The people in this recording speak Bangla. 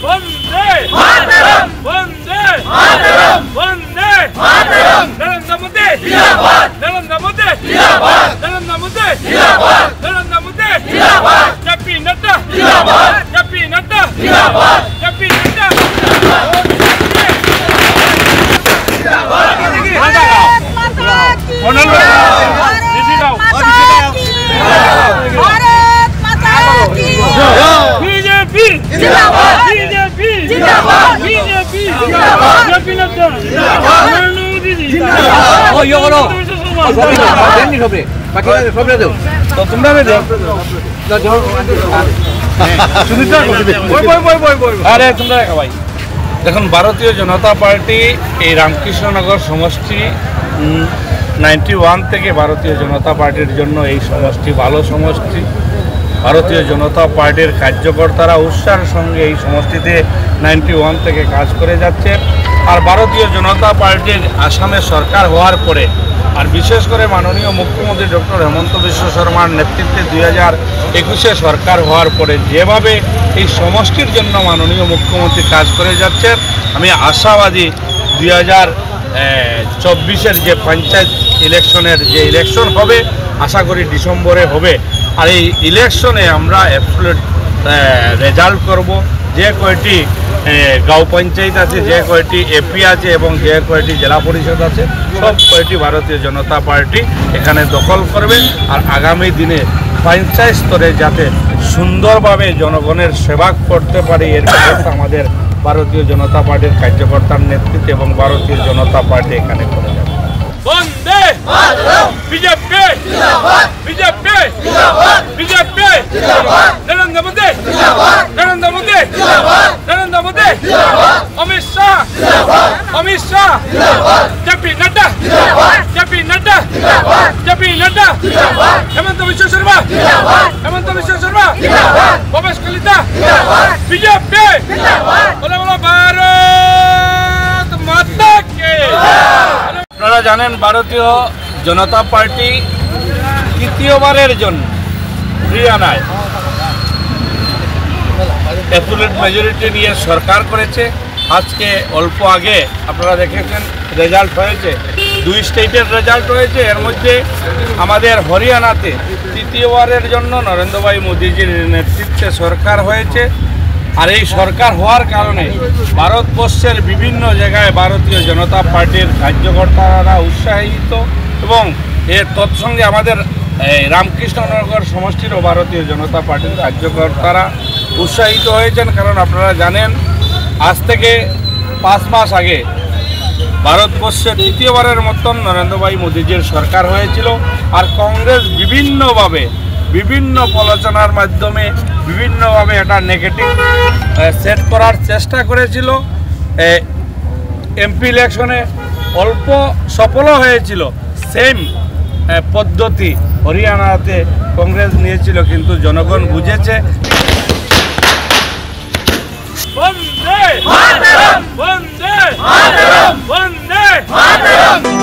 वंदे मातरम वंदे मातरम वंदे मातरम नरेंद्र मोदी जिंदाबाद नरेंद्र मोदी जिंदाबाद नरेंद्र मोदी जिंदाबाद नरेंद्र मोदी जिंदाबाद जेपी नड्डा जिंदाबाद जेपी नड्डा जिंदाबाद जेपी नड्डा बीजेपी जिंदाबाद बीजेपी जिंदाबाद बीजेपी जिंदाबाद जेपी नड्डा जिंदाबाद नरेंद्र मोदी जिंदाबाद ओ यो करो देनी खबरे बाकी खबरे दो तो তোমরা দে দাও না জোর সুনিতা বই আরে তোমরা দেখা ভাই দেখুন ভারতীয় জনতা পার্টি এই রামকৃষ্ণনগর সমষ্টি 91 থেকে ভারতীয় জনতা পার্টির জন্য এই সমষ্টি ভালো সমষ্টি ভারতীয় জনতা পার্টির কার্যকর্তারা উৎসাহের সঙ্গে এই সমষ্টিতে 91 থেকে কাজ করে যাচ্ছে আর ভারতীয় জনতা পার্টির আসামে সরকার হওয়ার পরে আর বিশেষ করে মাননীয় মুখ্যমন্ত্রী ডক্টর হেমন্ত বিশ্ব শর্মার নেতৃত্বে 2021-এ সরকার হওয়ার পরে যেভাবে এই সমষ্টির জন্য মাননীয় মুখ্যমন্ত্রী কাজ করে যাচ্ছে আমি আশাবাদী 2024-এর যে পঞ্চায়েত ইলেকশনের যে ইলেকশন হবে আশা করি ডিসেম্বরে হবে আর এই ইলেকশনে আমরা অ্যাবসলিউট রেজাল্ট করব যে কয়টি গাঁও পঞ্চায়েত আছে যে কয়টি এপি আছে এবং যে কয়টি জেলা পরিষদ আছে সব কয়টি ভারতীয় জনতা পার্টি এখানে দখল করবে আর আগামী দিনে পঞ্চায়েত স্তরে যাতে সুন্দরভাবে জনগণের সেবা করতে পারি এর ব্যবস্থা আমাদের ভারতীয় জনতা পার্টির কার্যকর্তার নেতৃত্বে এবং ভারতীয় জনতা পার্টি এখানে করে যাবে वंदे मातरम बीजेपी जिंदाबाद बीजेपी जिंदाबाद बीजेपी जिंदाबाद नरेंद्र मोदी जिंदाबाद नरेंद्र मोदी जिंदाबाद नरेंद्र मोदी जिंदाबाद अमित शाह जिंदाबाद जेपी नड्डा जिंदाबाद जेपी नड्डा जिंदाबाद जेपी नड्डा जिंदाबाद हेमंत विश्व शर्मा जिंदाबाद हेमंत विश्व शर्मा जिंदाबाद भूपेश कलिता जिंदाबाद बीजेपी जिंदाबाद बोलो बोलो भारत माता की আপনারা জানেন ভারতীয় জনতা পার্টি তৃতীয়বারের জন্য হরিয়ানায় অ্যাবসলিউট মেজরিটি নিয়ে সরকার করেছে আজকে অল্প আগে আপনারা দেখেছেন রেজাল্ট হয়েছে 2 স্টেটের রেজাল্ট হয়েছে এর মধ্যে আমাদের হরিয়ানাতে তৃতীয়বারের জন্য নরেন্দ্র ভাই মোদিজির নেতৃত্বে সরকার হয়েছে আর এই সরকার হওয়ার কারণে ভারতবর্ষের বিভিন্ন জায়গায় ভারতীয় জনতা পার্টির কার্যকর্তারা উৎসাহিত এবং এর তৎসঙ্গে আমাদের রামকৃষ্ণনগর সমষ্টিরও ভারতীয় জনতা পার্টির কার্যকর্তারা উৎসাহিত হয়েছেন কারণ আপনারা জানেন আজ থেকে 5 মাস আগে ভারতবর্ষে তৃতীয়বারের মতন নরেন্দ্র ভাই মোদিজির সরকার হয়েছিল আর কংগ্রেস বিভিন্নভাবে বিভিন্ন আলোচনার মাধ্যমে বিভিন্নভাবে এটা নেগেটিভ সেট করার চেষ্টা করেছিল এমপি ইলেকশনে অল্প সফল হয়েছিল সেম পদ্ধতি হরিয়ানাতে কংগ্রেস নিয়েছিল কিন্তু জনগণ বুঝেছে বন্দে মাতরম বন্দে মাতরম বন্দে মাতরম